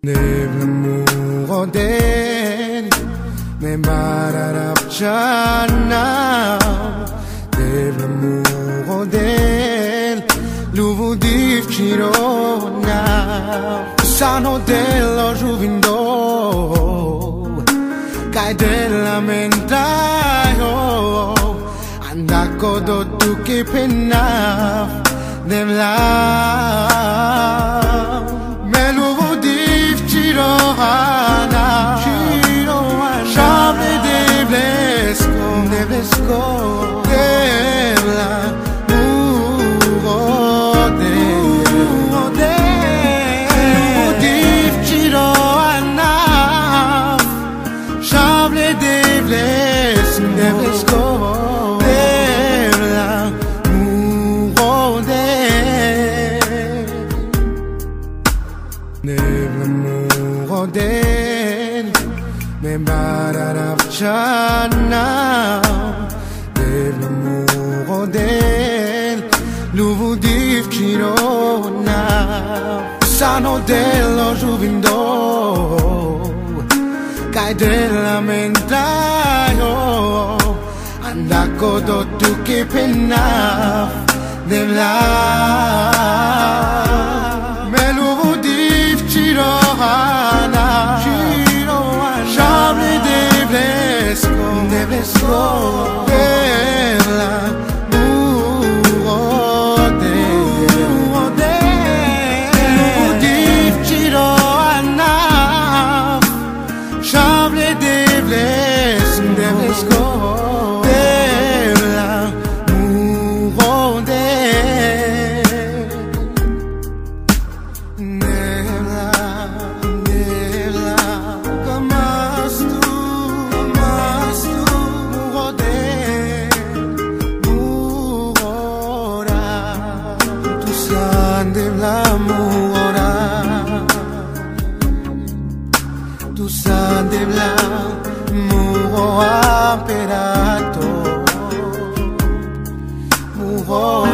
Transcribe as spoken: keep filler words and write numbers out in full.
l'amour d'elle, mais mararapchana. L'amour d'elle, l'uvu divchirona. Sano dello giuvindo, kai della mentaio. Andako do tu che penna, devla. L'amour d'elle, mais mararapchana. L'amour d'elle, l'uvu divchirona. Sano dello giuvindo, kai della mentaio. Andako do tu che penna, devla. Devlesko devla mugo de divchiro anaf shable devles devlesko devla mugo de devla devla kamastu Devla tu san devla mugo aperato mugo